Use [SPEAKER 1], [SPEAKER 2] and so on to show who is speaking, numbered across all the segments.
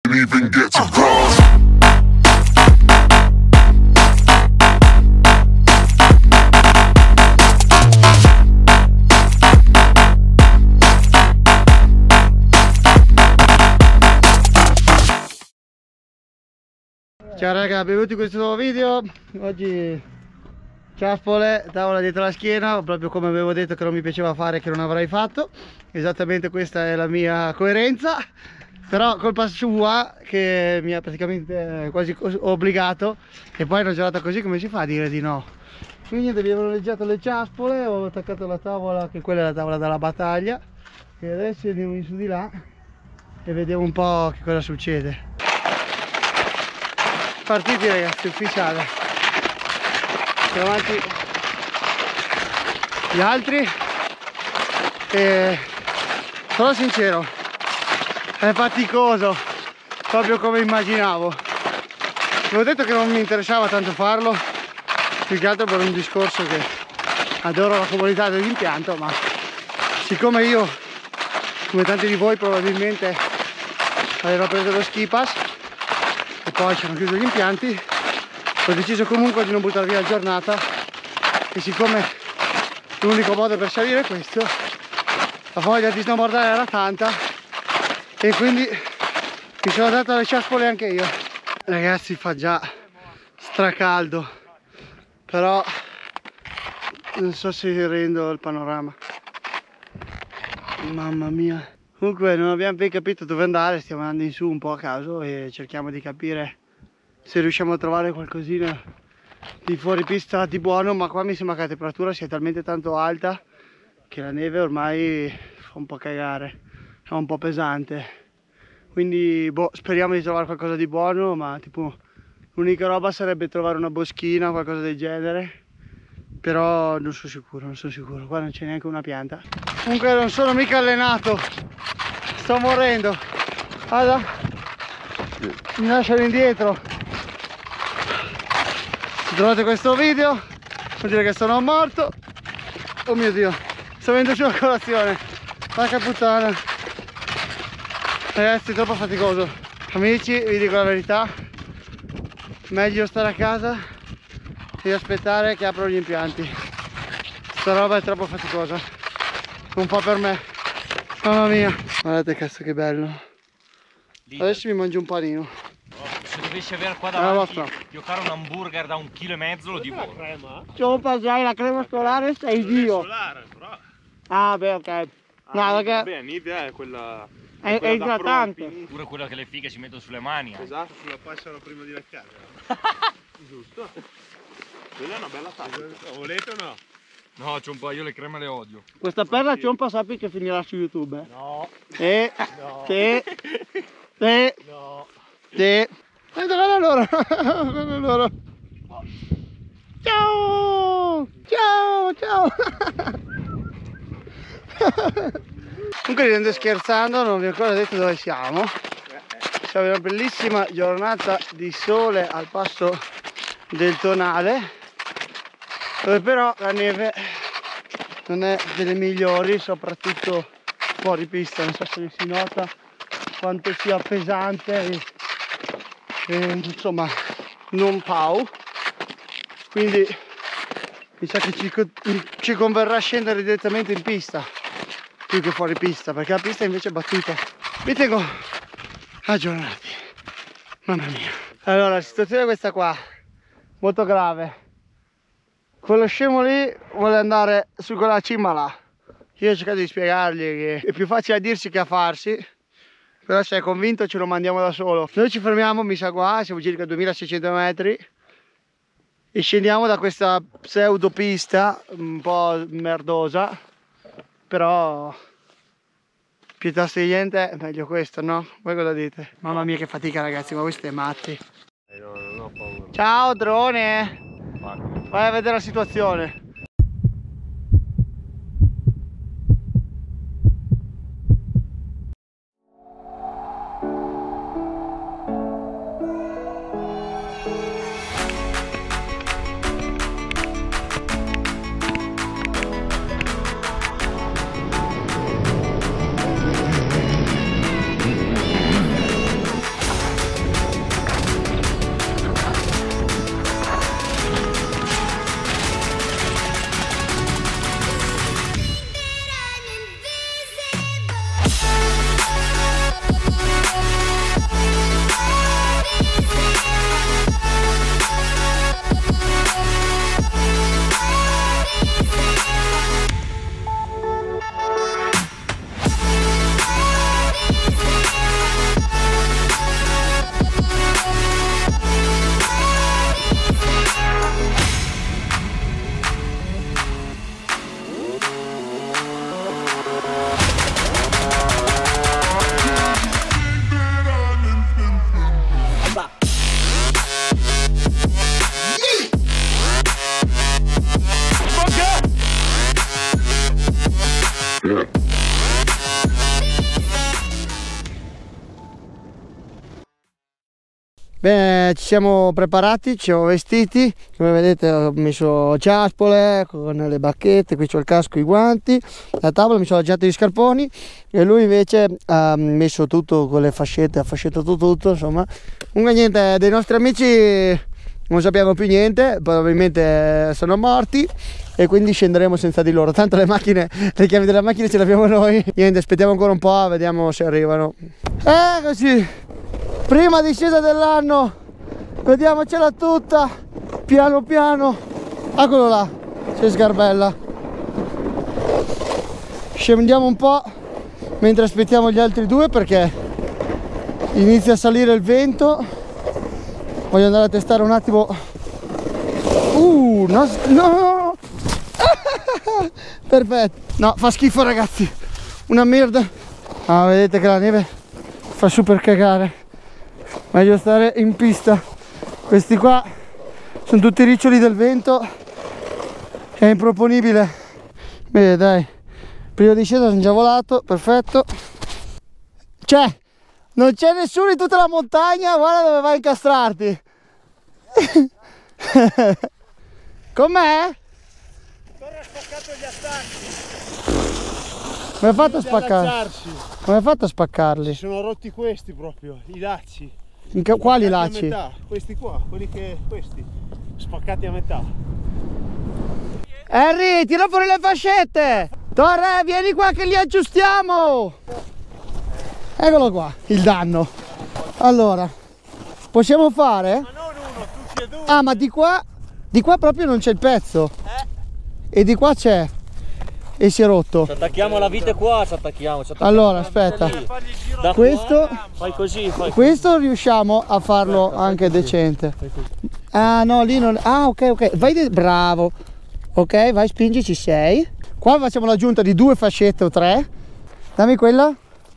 [SPEAKER 1] can't even get to cross.
[SPEAKER 2] Ciao raga, benvenuti in questo nuovo video. Oggi ciaspole, tavola dietro la schiena, proprio come avevo detto che non mi piaceva fare, che non avrei fatto. Esattamente questa è la mia coerenza. Però colpa sua che mi ha praticamente quasi obbligato. E poi una giornata così come si fa a dire di no? Quindi abbiamo noleggiato le ciaspole, ho attaccato la tavola, che quella è la tavola della battaglia. E adesso andiamo in su di là e vediamo un po' che cosa succede. Partiti ragazzi, ufficiale. Sono avanti gli altri e sono sincero, è faticoso, proprio come immaginavo. Avevo detto che non mi interessava tanto farlo, più che altro per un discorso che adoro la comunità dell'impianto, ma siccome io, come tanti di voi probabilmente, avevo preso lo ski pass e poi ci hanno chiuso gli impianti, ho deciso comunque di non buttare via la giornata e siccome l'unico modo per salire è questo, la voglia di snowboardare era tanta e quindi mi sono dato le ciaspole anche io. Ragazzi, fa già stracaldo, però non so se rendo il panorama, mamma mia. Comunque non abbiamo ben capito dove andare, stiamo andando in su un po' a caso e cerchiamo di capire se riusciamo a trovare qualcosina di fuori pista di buono, ma qua mi sembra che la temperatura sia talmente tanto alta che la neve ormai fa un po' cagare, è un po' pesante. Quindi boh, speriamo di trovare qualcosa di buono, ma tipo l'unica roba sarebbe trovare una boschina o qualcosa del genere. Però non sono sicuro, qua non c'è neanche una pianta. Comunque non sono mica allenato, sto morendo. Allora, mi lasciano indietro. Se trovate questo video, vuol dire che sono morto. Oh mio Dio, sto venendo giù a colazione. Porca puttana. Ragazzi, è troppo faticoso. Amici, vi dico la verità, meglio stare a casa e aspettare che aprono gli impianti. Sta roba è troppo faticosa, non fa per me. Mamma mia, guardate cazzo che bello. Adesso mi mangio un panino.
[SPEAKER 3] Se dovessi avere qua davanti, io caro un hamburger da 1,5 kg lo divoro.
[SPEAKER 2] Ciompa, già la crema solare, sei Dio.
[SPEAKER 4] Solare, però.
[SPEAKER 2] Ah beh, ok. No, perché
[SPEAKER 4] Beh, Nivea è quella...
[SPEAKER 2] è
[SPEAKER 4] quella da
[SPEAKER 2] idratante.
[SPEAKER 4] pro,
[SPEAKER 3] Pure quella che le fighe si mettono sulle mani.
[SPEAKER 4] Esatto, sulla passano prima di leccare. Giusto. Quella è una bella tattica. Volete o no?
[SPEAKER 3] No, Ciompa, io le creme le odio.
[SPEAKER 2] Questa perla Ciompa sappi che finirà su YouTube.
[SPEAKER 4] No.
[SPEAKER 2] No.
[SPEAKER 4] No.
[SPEAKER 2] Guarda loro. Ciao. Comunque, ridendo e scherzando, non vi ho ancora detto dove siamo. Siamo in una bellissima giornata di sole al passo del Tonale, dove però la neve non è delle migliori, soprattutto fuori pista. Non so se si nota quanto sia pesante e insomma non pau, quindi mi sa che ci converrà scendere direttamente in pista più che fuori pista, perché la pista invece è battuta. Vi tengo aggiornati, mamma mia. Allora, la situazione è questa qua, molto grave. Quello scemo lì vuole andare su quella cima là. Io ho cercato di spiegargli che è più facile a dirsi che a farsi, però se è convinto ce lo mandiamo da solo. Noi ci fermiamo, mi sa qua, siamo circa 2600 metri e scendiamo da questa pseudo pista un po' merdosa, però piuttosto di niente, meglio questo, no? Voi cosa dite? Mamma mia che fatica ragazzi, ma voi siete matti.
[SPEAKER 4] Non ho paura.
[SPEAKER 2] Ciao drone! Vai a vedere la situazione. Bene, ci siamo preparati, ci siamo vestiti, come vedete ho messo ciaspole con le bacchette, qui c'ho il casco, i guanti, la tavola, mi sono allacciato gli scarponi e lui invece ha messo tutto con le fascette, ha fascettato tutto, insomma. Comunque niente, dei nostri amici non sappiamo più niente, probabilmente sono morti e quindi scenderemo senza di loro, tanto le macchine, le chiavi della macchina ce le abbiamo noi, niente, aspettiamo ancora un po', vediamo se arrivano. Così, prima discesa dell'anno, vediamocela tutta, piano piano, eccolo là, si sgarbella. Scendiamo un po' mentre aspettiamo gli altri due perché inizia a salire il vento. Voglio andare a testare un attimo. No! Perfetto. No, fa schifo ragazzi. Una merda. Ah, vedete che la neve fa super cagare. Meglio stare in pista. Questi qua sono tutti riccioli del vento. È improponibile. Bene, dai. Prima di scesa sono già volato. Perfetto. Non c'è nessuno in tutta la montagna, guarda dove vai a incastrarti. Com'è?
[SPEAKER 4] Torre ha spaccato gli attacchi.
[SPEAKER 2] Come hai fatto a spaccarli? Come hai fatto a spaccarli?
[SPEAKER 4] Si sono rotti questi proprio, i lacci.
[SPEAKER 2] Quali lacci?
[SPEAKER 4] A metà. Questi qua, questi. Spaccati a metà.
[SPEAKER 2] Harry, tira fuori le fascette! Torre, vieni qua che li aggiustiamo! Eccolo qua, il danno. Allora, possiamo fare?
[SPEAKER 4] Ma non uno, tutti e due.
[SPEAKER 2] Ah, ma di qua proprio non c'è il pezzo. E di qua c'è. E si è rotto.
[SPEAKER 3] Ci attacchiamo alla vite qua, ci attacchiamo.
[SPEAKER 2] Allora, aspetta.
[SPEAKER 3] Da
[SPEAKER 2] Questo,
[SPEAKER 3] fai così,
[SPEAKER 2] questo riusciamo a farlo anche decente. Ah, no, lì non... Ah, ok. Vai, bravo. Ok, vai, spingi, ci sei. Qua facciamo l'aggiunta di 2 fascette o 3. Dammi quella.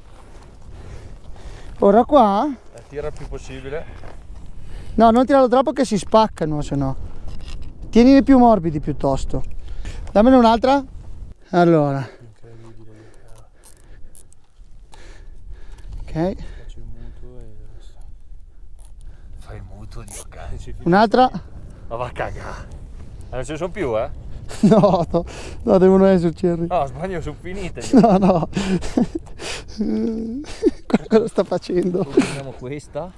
[SPEAKER 2] Ora qua.
[SPEAKER 4] Tira il più possibile.
[SPEAKER 2] No, non tirarlo troppo che si spaccano, se no. Tienili più morbidi piuttosto. Dammene un'altra. Allora. Ok.
[SPEAKER 3] Fai il mutuo di ok.
[SPEAKER 2] Un'altra.
[SPEAKER 3] Ma va a cagare. Non ce ne sono più, eh?
[SPEAKER 2] No, devono esserci.
[SPEAKER 3] No, sbaglio, sono finite.
[SPEAKER 2] No. Cosa sta facendo?
[SPEAKER 3] Prendiamo questa.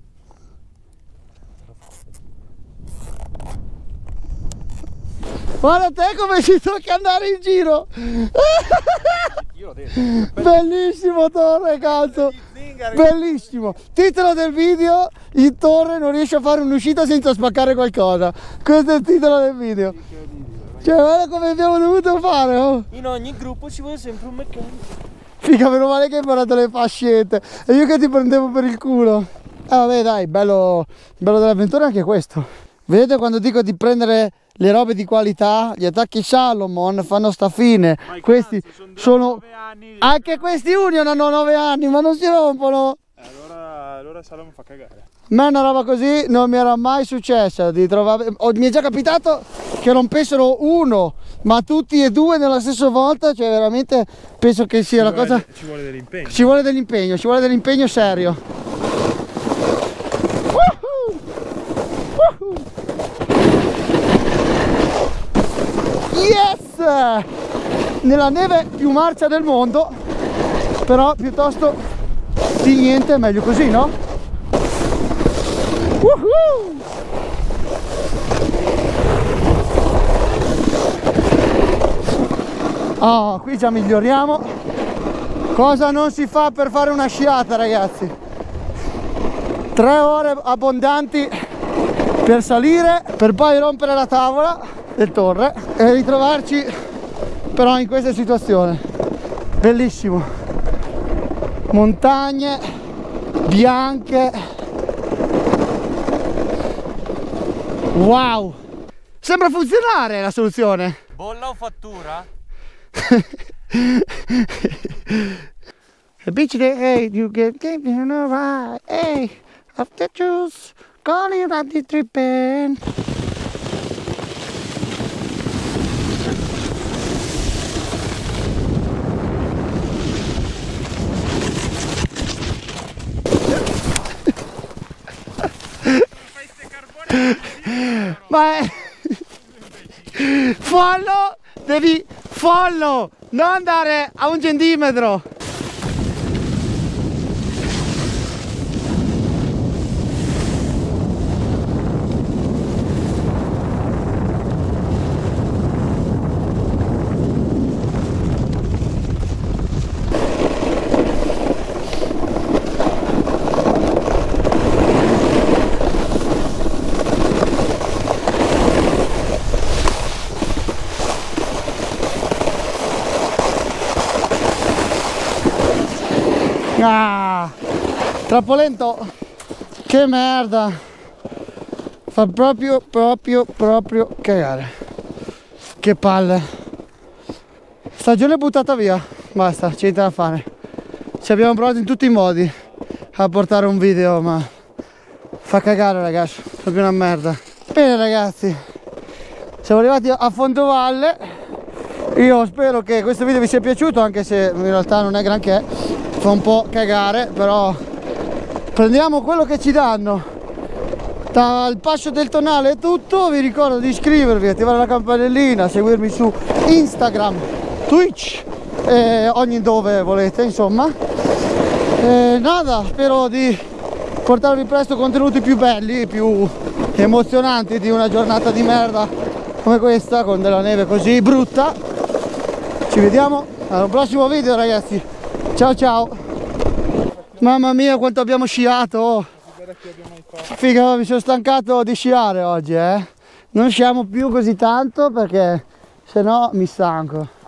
[SPEAKER 2] Guarda te come ci tocca andare in giro. Bellissimo Torre, cazzo. Bellissimo. Titolo del video: il Torre non riesce a fare un'uscita senza spaccare qualcosa. Questo è il titolo del video. Cioè, guarda come abbiamo dovuto fare, oh.
[SPEAKER 3] In ogni gruppo ci vuole sempre un meccanico.
[SPEAKER 2] Figa, meno male che hai imparato le fascette. E io che ti prendevo per il culo. Vabbè dai, bello dell'avventura anche questo. Vedete, quando dico di prendere le robe di qualità, gli attacchi Salomon fanno sta fine. Questi sono... Anche questi Union hanno 9 anni, ma non si rompono.
[SPEAKER 4] Allora Salomon fa cagare.
[SPEAKER 2] A me una roba così non mi era mai successa di trovare... mi è già capitato che rompessero uno, ma tutti e due nella stessa volta, cioè veramente penso che sia la cosa...
[SPEAKER 4] Ci vuole dell'impegno.
[SPEAKER 2] Ci vuole dell'impegno serio. Yes! Nella neve più marcia del mondo, però piuttosto di niente, meglio così, no? Oh, qui già miglioriamo. Cosa non si fa per fare una sciata, ragazzi? 3 ore abbondanti per salire, per poi rompere la tavola del Torre e ritrovarci però in questa situazione. Bellissimo. Montagne bianche. Wow! Sembra funzionare la soluzione.
[SPEAKER 3] Bolla o fattura?
[SPEAKER 2] The beach day, hey, you get in a ride, hey, of the juice, calling at the tripping. Ma è... Follow, devi follow, non andare a 1 centimetro. Ah, troppo lento, che merda, fa proprio cagare, che palle, stagione buttata via, basta, c'è niente da fare, ci abbiamo provato in tutti i modi a portare un video ma fa cagare ragazzi, proprio una merda. Bene ragazzi, siamo arrivati a Fondovalle, io spero che questo video vi sia piaciuto anche se in realtà non è granché. Fa un po' cagare, però prendiamo quello che ci danno. Dal Passo del Tonale è tutto, vi ricordo di iscrivervi, attivare la campanellina, seguirmi su Instagram, Twitch e ogni dove volete, insomma. Nada, spero di portarvi presto contenuti più belli, più emozionanti di una giornata di merda come questa, con della neve così brutta. Ci vediamo al prossimo video ragazzi. Ciao ciao. Mamma mia quanto abbiamo sciato. Figa, mi sono stancato di sciare oggi, Non sciamo più così tanto perché sennò mi stanco.